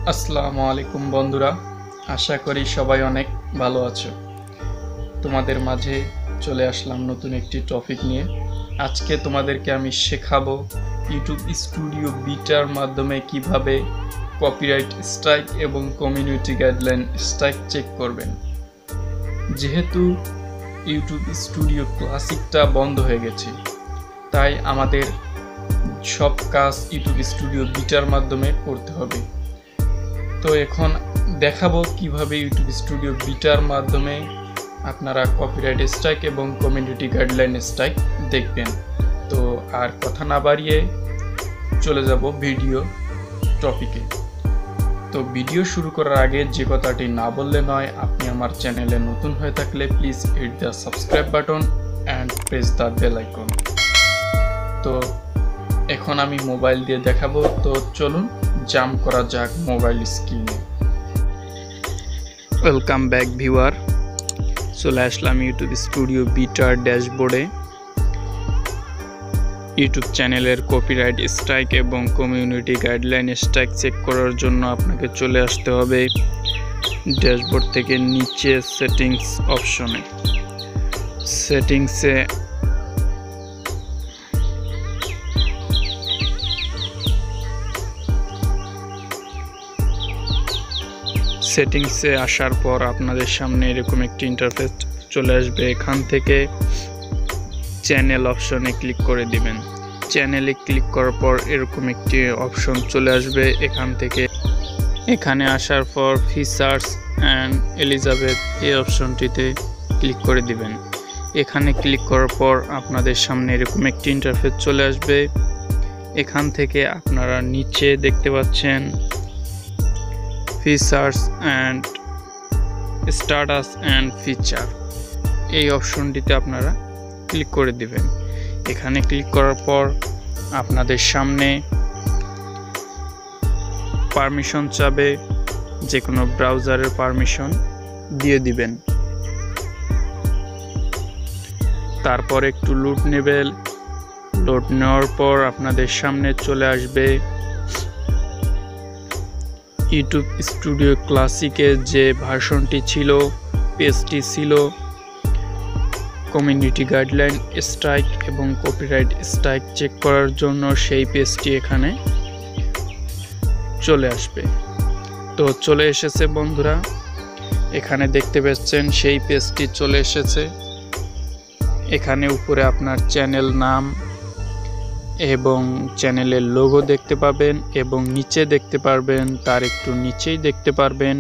আসসালামু আলাইকুম বন্ধুরা, আশা করি সবাই অনেক ভালো আছো। তোমাদের মাঝে চলে আসলাম নতুন একটি টপিক নিয়ে। আজকে তোমাদেরকে আমি শেখাবো ইউটিউব স্টুডিও বিটার মাধ্যমে কিভাবে কপিরাইট স্ট্রাইক এবং কমিউনিটি গাইডলাইন স্ট্রাইক চেক করবেন। যেহেতু ইউটিউব স্টুডিও ক্লাসিকটা বন্ধ হয়ে গেছে, তাই আমাদের সব কাজ ইউটিউব স্টুডিও বিটার মাধ্যমে করতে হবে। তো এখন দেখাবো কিভাবে ইউটিউব স্টুডিও বিটার মাধ্যমে আপনারা কপিরাইট স্ট্রাইক এবং কমিউনিটি গাইডলাইন স্ট্রাইক দেখবেন। তো আর কথা না বাড়িয়ে চলে যাব ভিডিও টপিকে। তো ভিডিও শুরু করার আগে যে কথাটি না বললে নয়, আপনি আমার চ্যানেলে নতুন হয়ে থাকলে please hit the subscribe button and press the bell icon. তো এখন আমি মোবাইল দিয়ে দেখাবো। তো চলুন জাম্প করা যাক মোবাইল স্ক্রিনে। ওয়েলকাম ব্যাক ভিউয়ার, চলে আসলাম ইউটিউব স্টুডিও বিটার ড্যাশবোর্ডে। ইউটিউব চ্যানেলের কপিরাইট স্ট্রাইক এবং কমিউনিটি গাইডলাইন স্ট্রাইক চেক করার জন্য আপনাকে চলে আসতে হবে ড্যাশবোর্ড থেকে নিচে সেটিংস অপশনে। সেটিংসে আসার পর আপনাদের সামনে এরকম একটি ইন্টারফেস চলে আসবে। এখান থেকে চ্যানেল অপশনে ক্লিক করে দিবেন। চ্যানেলে ক্লিক করার পর এরকম একটি অপশন চলে আসবে। এখানে আসার পর ফিচার্স অ্যান্ড এলিজাবেথ এই অপশনটিতে ক্লিক করে দিবেন। এখানে ক্লিক করার পর আপনাদের সামনে এরকম একটি ইন্টারফেস চলে আসবে। এখান থেকে আপনারা নিচে দেখতে পাচ্ছেন features and status and feature, এই অপশনটিতে আপনারা ক্লিক করে দিবেন। এখানে ক্লিক করার পর আপনাদের সামনে পারমিশন চাবে, যে কোনো ব্রাউজারের পারমিশন দিয়ে দিবেন। তারপর একটু লোড নেবে। লোড নেওয়ার পর আপনাদের সামনে চলে আসবে ইউটিউব স্টুডিও ক্লাসিকের যে ভার্সনটি ছিল, পেজটি ছিল কমিউনিটি গাইডলাইন স্ট্রাইক এবং কপিরাইট স্ট্রাইক চেক করার জন্য, সেই পেজটি এখানে চলে আসবে। তো চলে এসেছে বন্ধুরা, এখানে দেখতে পাচ্ছেন সেই পেজটি চলে এসেছে। এখানে উপরে আপনার চ্যানেল নাম এবং চ্যানেলের লোগো দেখতে পাবেন এবং নিচে দেখতে পারবেন, তার একটু নিচেই দেখতে পারবেন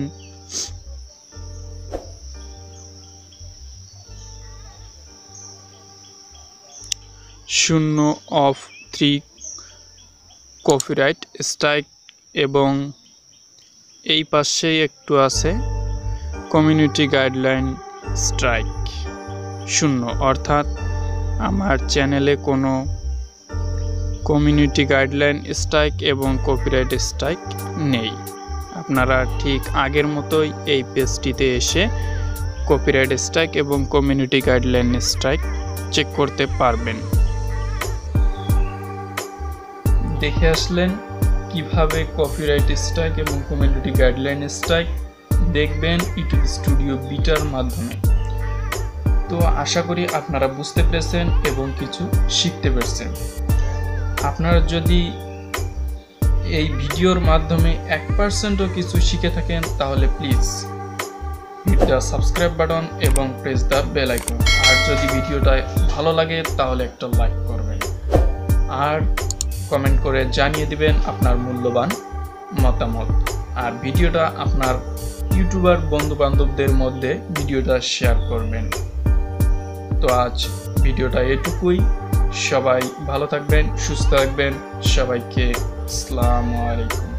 (0 কপিরাইট স্ট্রাইক এবং এই পাশেই একটু আছে কমিউনিটি গাইডলাইন স্ট্রাইক 0, অর্থাৎ আমার চ্যানেলে কোনো কমিউনিটি গাইডলাইন স্ট্রাইক এবং কপিরাইট স্ট্রাইক নেই। আপনারা ঠিক আগের মতোই এই পেজটিতে এসে কপিরাইট স্ট্রাইক এবং কমিউনিটি গাইডলাইন স্ট্রাইক চেক করতে পারবেন। দেখে আসলেন কিভাবে কপিরাইট স্ট্রাইক এবং কমিউনিটি গাইডলাইন স্ট্রাইক দেখবেন ইউটিউব স্টুডিও বিটার মাধ্যমে। তো আশা করি আপনারা বুঝতে পেরেছেন এবং কিছু শিখতে পেরেছেন। আপনারা যদি এই ভিডিওর মাধ্যমে 1%ও কিছু শিখে থাকেন, তাহলে please hit the subscribe button এবং প্রেস দ্য বেল আইকন। আর যদি ভিডিওটা ভালো লাগে তাহলে একটা লাইক করবেন আর কমেন্ট করে জানিয়ে দিবেন আপনার মূল্যবান মতামত। আর ভিডিওটা আপনার ইউটিউবার বন্ধু বান্ধবদের মধ্যে ভিডিওটা শেয়ার করবেন। তো আজ ভিডিওটা এটুকুই। সবাই ভালো থাকবেন, সুস্থ থাকবেন। সবাইকে আসসালামু আলাইকুম।